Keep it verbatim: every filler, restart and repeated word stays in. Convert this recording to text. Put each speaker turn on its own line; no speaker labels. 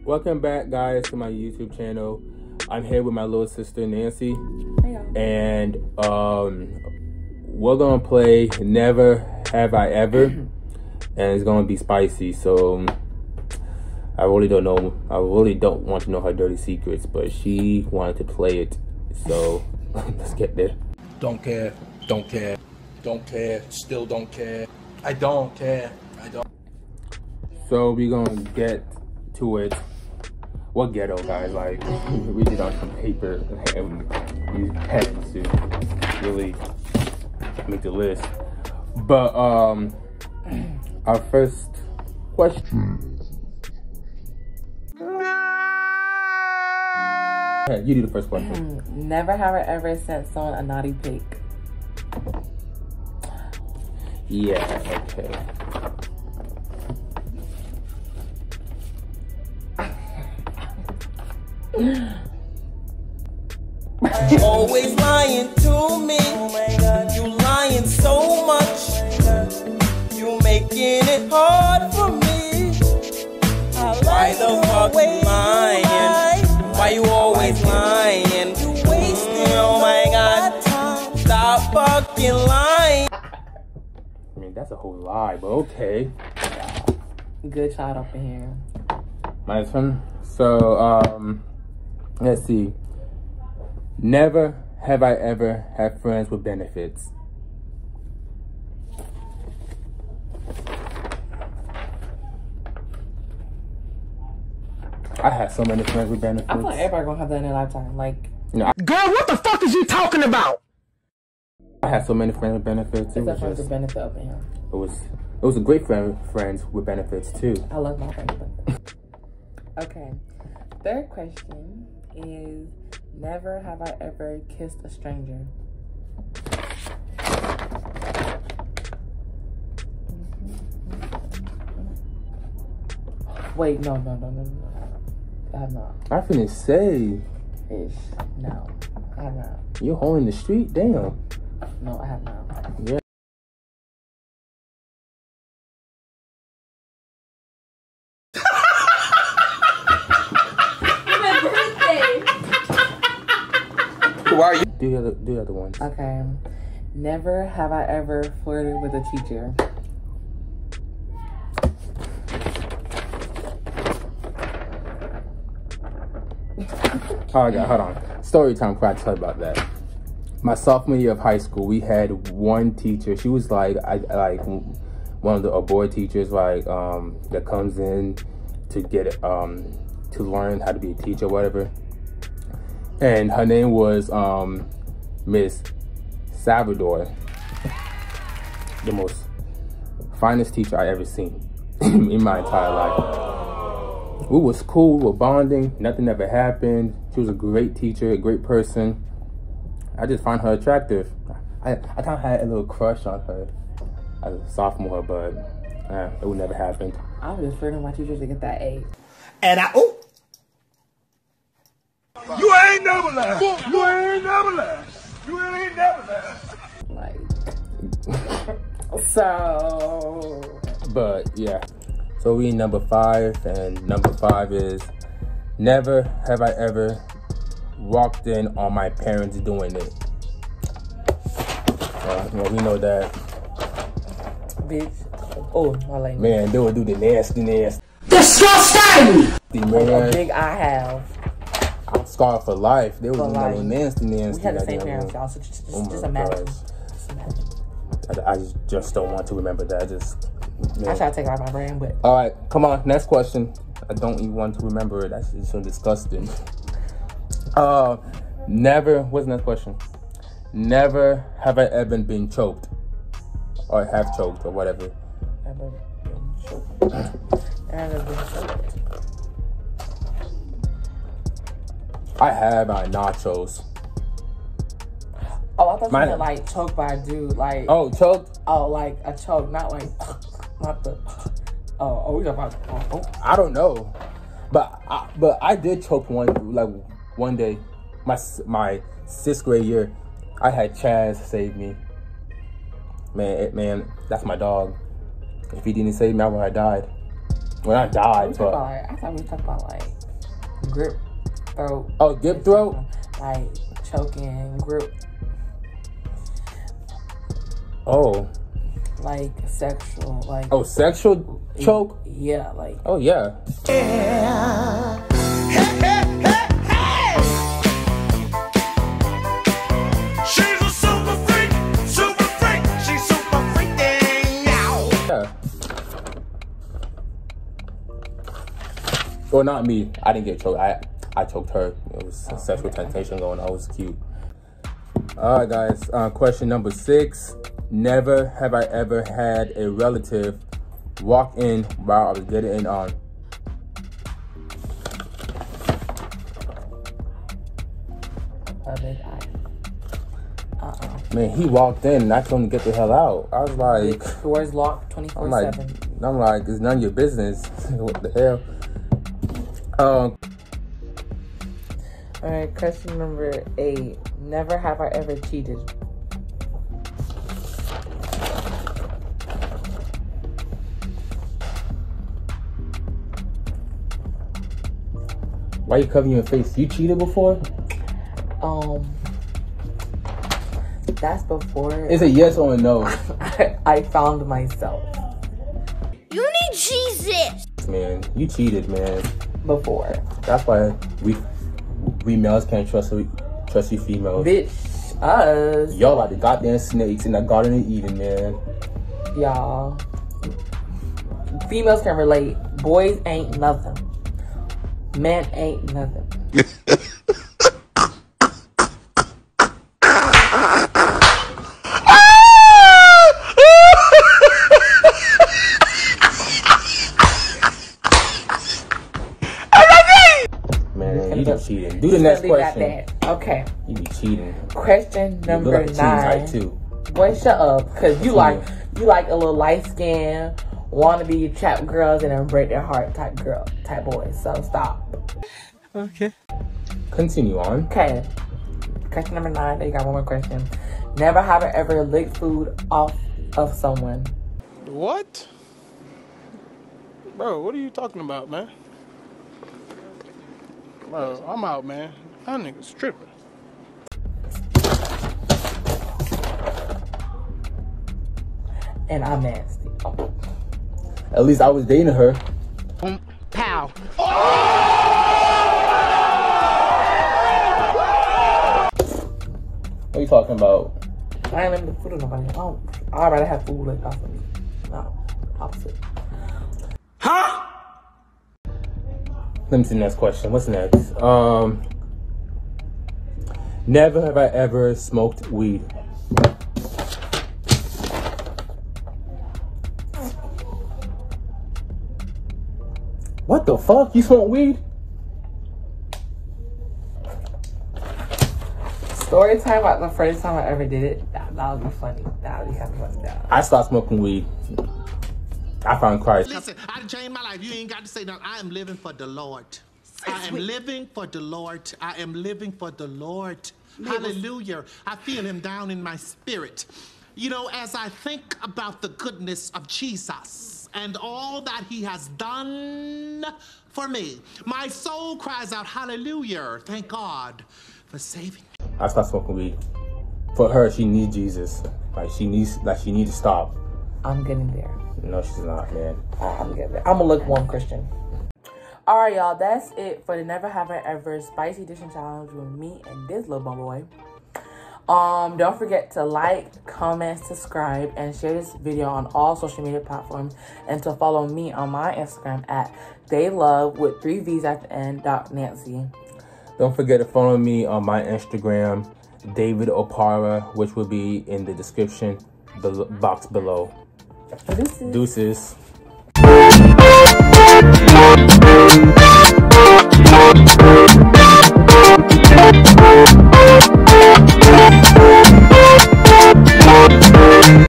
Welcome back, guys, to my YouTube channel. I'm here with my little sister Nancy.
Hey, y'all.
And um, we're gonna play Never Have I Ever, and it's gonna be spicy. So I really don't know. I really don't want to know her dirty secrets, but she wanted to play it. So let's get there.
Don't care. Don't care. Don't care. Still don't care. I don't care. I don't.
So we're gonna get to it. What ghetto, guys? Like, we did on some paper and use pens to really make the list. But um, our first question. Okay, you do the first question.
Never have I ever sent someone a naughty pic.
Yeah. Okay.
Always lying to me. Oh my God, you lying so much. You making it hard for me. Why the fuck you lying? Why you always lying? You wasting oh my God time. Stop fucking lying.
I mean, that's a whole lie, but okay.
Good child up in here.
My turn. So um. Let's see. Never have I ever had friends with benefits. I had so many friends with benefits.
I feel like everybody gonna have that in their lifetime. Like,
you know, I,
Girl, what the fuck is you talking about?
I had so many friends with benefits. It
it's a
was,
friends
just,
with benefit up in here.
it was it was a great friend friends with benefits too.
I love my friends with benefits. Okay. Third question is, never have I ever kissed a stranger. Wait, no, no, no, no, no. I have not.
I finna say,
Ish. No. I have not.
you're holding the street? Damn.
No, I have not.
Yeah.
Why are you?
Do the other, do the other ones.
Okay. Never have I ever flirted with a teacher.
Oh, I got, hold on. Story time, before I tell you about that. My sophomore year of high school, we had one teacher. She was like, I like one of the a boy teachers, like um, that comes in to get um to learn how to be a teacher, or whatever. And her name was um Miss Salvador, the most finest teacher I ever seen in my entire life. We was cool, we were bonding, nothing ever happened. She was a great teacher, a great person. I just find her attractive. I, I kind of had a little crush on her as a sophomore, but uh, it would never happen.
I was just flirting with my teachers to get that A.
And I. Oh. You ain't never left. You ain't never left. You ain't never left.
Like, so.
But yeah, so we number five, and number five is never have I ever walked in on my parents doing it. Uh, well, we know that.
Bitch. Oh, my language.
Man, they would do the nasty, nasty.
Disgusting!
Like a
Man,
big I have.
I'm scarred for life. They would
For
do that
life.
nasty, nasty.
We had the
like
same
that.
parents, y'all, so just, just,
Oh my
just imagine.
gosh.
Just imagine.
I, I just don't want to remember that. I just.
I try to take it out of my brain, but.
All right, come on. Next question. I don't even want to remember it. That's just so disgusting. Uh, never. What's the next question? Never have I ever been choked, or have choked, or whatever.
Ever been choked. Ever been choked.
I have my nachos.
Oh, I thought
Mine-
you meant like choked by a dude. Like,
Oh, choked?
oh, like a choke, not like, not the. Oh, oh, we talking about. Oh, oh.
I don't know, but I, but I did choke one like one day. My my sixth grade year, I had Chaz save me. Man, it, man, that's my dog. If he didn't save me, I would have died. When I died,
We
but
talk about, like, I thought we talked about like grip throat.
oh, grip throat.
Like choking, grip.
Oh,
Like sexual, like
oh, sexual choke.
yeah, like
Oh yeah.
Yeah. Hey, hey, hey, hey. She's a super freak, super freak. She's super freaking out.
Yeah. Well, not me. I didn't get choked. I I choked her. It was a
Oh,
sexual
okay.
temptation going on. It was cute. All right, guys. Uh, question number six. Never have I ever had a relative walk in while I was getting it on.
a big eye. Uh-uh.
Man, he walked in and I told him to get the hell out. I was like,
Doors locked
I'm
twenty-four
like,
seven.
I'm like, it's none of your business. What the hell? Um.
All right, question number eight. Never have I ever cheated.
Why you covering your face? You cheated before?
Um, that's before
Is it yes or a no?
I, I found myself.
You need Jesus.
Man, you cheated, man.
Before,
That's why we we males can't trust we trust you females.
bitch, us,
Y'all like the goddamn snakes in the Garden of Eden, man.
y'all. Females can relate. Boys ain't nothing. Men ain't nothing.
Man, you be cheating. Do the next
Leave that
question.
there. Okay.
You be cheating.
Question
You
number
look like a cheating
nine.
type too.
Boy, shut up, cause you
Continue.
like you like a little light skin, wanna be trap girls and then break their heart type girl, type boys. So stop.
Okay.
Continue on.
Okay. Question number nine. They got one more question. Never have I ever licked food off of someone.
What? Bro, what are you talking about, man? Bro, I'm out, man. That nigga's tripping.
And I'm nasty. Oh.
At least I was dating her.
Pow.
What are you talking about?
I ain't letting the food of nobody. I don't. I'd rather have food licked off of me. No, opposite.
Huh?
Let me see the next question. What's next? Um, never have I ever smoked weed. What the fuck? You smoke weed?
Story time about the first time I ever did it. That, that would be funny. That would be kind of funny. That.
I stopped smoking weed. I found Christ.
Listen, I done changed my life. You ain't got to say nothing. I am living for the Lord. I am living for the Lord. I am living for the Lord. Hallelujah. I feel him down in my spirit. You know, as I think about the goodness of Jesus and all that he has done for me, my soul cries out, hallelujah. Thank God for saving me.
I stopped smoking weed. For her, she needs Jesus. Like she needs, like she needs to stop.
I'm getting there.
No, she's not, man.
I'm getting there. I'm a lukewarm Christian. All right, y'all. That's it for the Never Have I Ever Spicy Edition Challenge with me and this little bum boy. Um, don't forget to like, comment, subscribe, and share this video on all social media platforms, and to follow me on my Instagram at daylove with three V's at the end dot Nancy.
Don't forget to follow me on my Instagram, David Opara, which will be in the description be- box below.
Deuces.
Deuces.